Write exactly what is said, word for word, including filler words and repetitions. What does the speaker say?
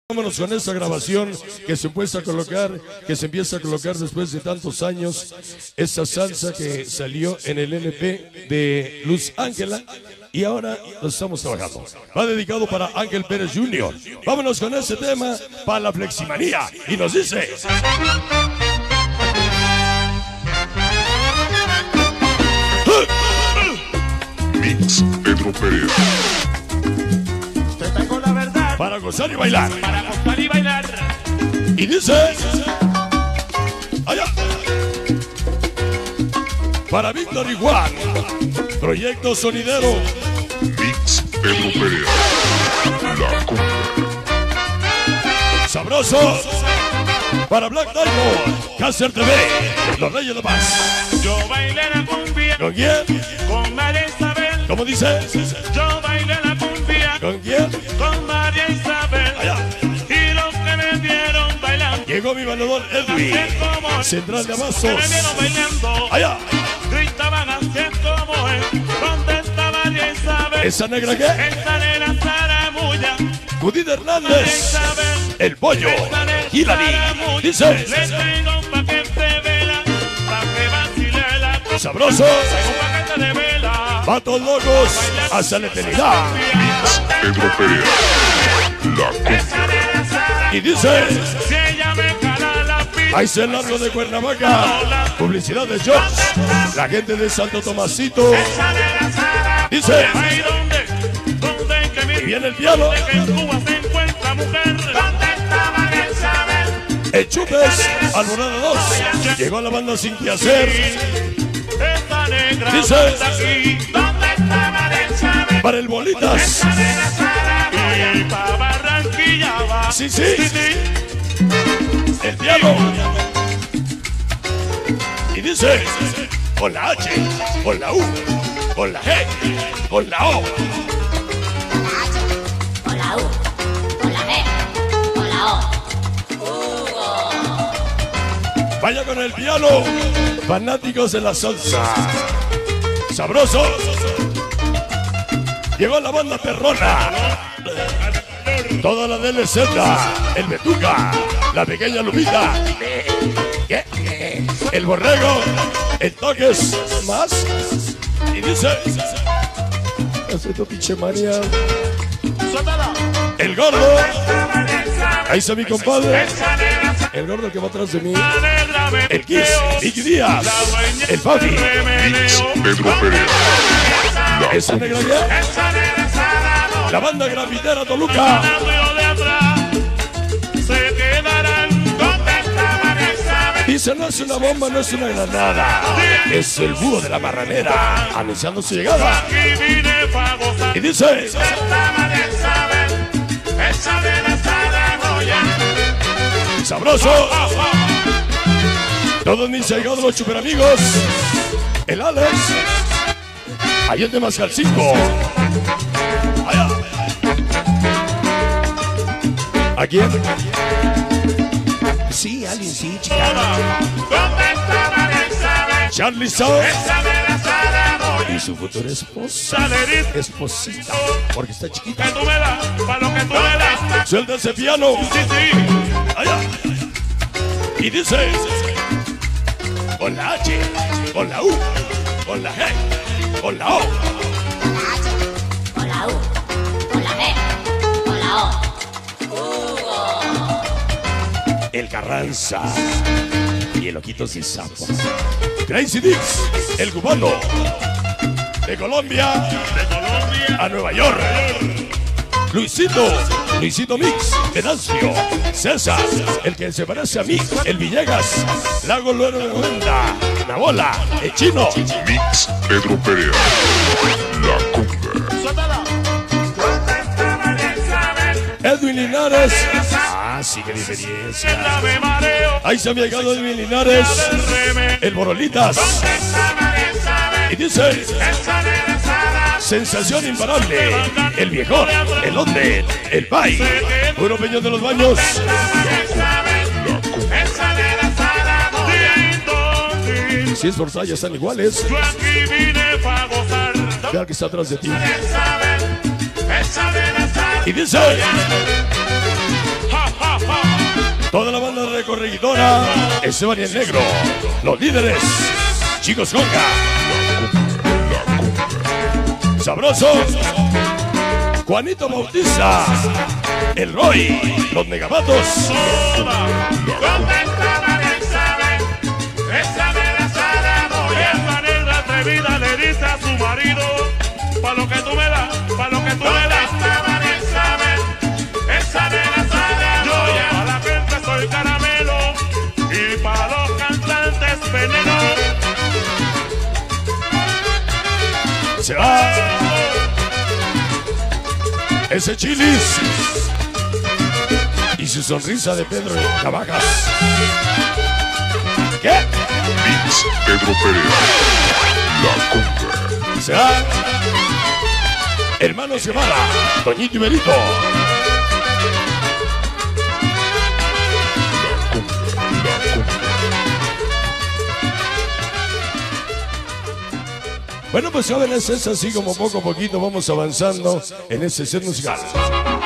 Vámonos con esta grabación que se empieza a colocar, que se empieza a colocar después de tantos años, esta salsa que salió en el L P de Luz Ángela y ahora lo estamos trabajando. Va dedicado para Ángel Pérez junior Vámonos con este tema para la Fleximanía y nos dice... Mix Pedro Pérez. Para gozar y bailar. Para gozar y bailar. Y dice... Allá. Para Víctor Igual. Proyecto sonidero. Mix Pedro Pérez. La cumbia. Sabroso. Para Black Diamond. Cáncer T V. Los Reyes de Paz. Yo bailé la cumbia. ¿Con quién? Con María Isabel. ¿Cómo dice? Yo bailé la cumbia. ¿Con quién? Con María Isabel. Allá. Y los que me vieron bailando. Llegó mi bailador Edwin. Central de Abastos. Que me vieron bailando. Allá. Gritaban así como él. ¿Dónde está María Isabel? ¿Esa negra qué? Esta nena Zaramulla. Judith María Hernández. Isabel. El pollo. Esta nena Hilary. Zaramulla. Dice. Le traigo un paquete de vela. Pa' que vacile la cumbia. Sabroso. Traigo un paquete de vela. Patos locos. Hasta la eternidad. Mix Pedro Pérez. La cumbia. Y dice. Si ella me cala la pista. Ahí se largo de Cuernavaca. Publicidad de George. La gente de Santo Tomasito. Dice. Ahí donde, donde que mi Y viene el piano. que en Cuba se encuentra mujer. ¿Dónde está María Isabel? El Chupes. Alborada dos. Llegó la banda sin que hacer. Esta negra Dice. banda aquí. ¿Dónde está María Isabel? Para el Bolitas. Y pa' Barranquilla va. Sí, sí. El piano. Y dice. Con la H. Con la U. Con la G. Con la O. Con la U, con la G, con la O. Hugo. Vaya con el piano. Fanáticos de la salsa. Sabroso. Llegó la banda perrona. Toda la D L Z. El Betuca. La pequeña Lupita. ¿Qué? El borrego. El toques. Más. Y dice. Hace tu pinche María. El gordo. Ahí está mi compadre. El gordo que va atrás de mí. El Kiss. Vicky Díaz. El Fabi. Mix Pedro Pérez. La Esa cumbia. negra ya. La banda grafitera Toluca. Se quedarán. ¿Dónde está María Isabel? Dice, no es una bomba, no es una granada. Es el búho de la marranera. Anunciando su llegada. Aquí vine pa' gozar. Y dice. Está María Isabel. Esa nena Zaragoza. Sabroso. Todos mis llegados los superamigos. El Alex. Allende Mascalcinco. Allá. ¿A quién? Sí, alguien sí, chica. ¿Dónde está María Isabel? Charlie Sao Esa nena Zaragoza. y su futura esposa. Salerito. Esposita. Porque está chiquita. Que tú me das, pa' lo que tú me das. Suelta ese piano. Sí, sí. Allá. Y dice. Con la H. Con la U. Con la G. Con la O. Con la H, con la U, con la G, con la O. Hugo. El Carranza y el Ojitos de Sapo. Crazy Dix, el cubano. De Colombia De Colombia. a Nueva York. Luisito, Luisito Mix, Venancio. César, el que se parece a mí, el Villegas. Lago Luero de Honda, Nabola, el Chino. Mix Pedro Pérez. La cumbia. Suéltala. ¿Dónde está María Isabel? Edwin Linares. Ah, sí, qué diferencia. La me mareo. Ahí se ha llegado Edwin Linares. El Borolitas. ¿Dónde está María Isabel? Y dice. Esa nena Zaragoza. Sensación imparable. El viejón, el onde, el pai. Puro peñón de los baños. María Isabel. Esa nena Zaragoza. Si es forzada, ya están iguales. Yo aquí vine pa' gozar. Vea que está atrás de ti. Isabel. Esa nena Zaragoza. Y dice. Ja, corregidora, Esteban y el Negro. Los líderes, Chicos Conga. Sabroso, Juanito Bautista. El Roy, los Megamatos. ¿Dónde está María Isabel? Esa amenazada mujer. Esa negra atrevida le dice a su marido: pa' lo que tú me das, pa' lo que tú me das. ¿Dónde está María Isabel? Esa amenazada mujer. Para la gente soy caramelo y para los cantantes veneno. Se va ese Chilis y su sonrisa de Pedro Navajas. ¿Qué? Mix Pedro Perea. La Conga. Se va Hermanos Guevara, Toñito y Benito. Bueno, pues jóvenes, es así como poco a poquito vamos avanzando en este set musical.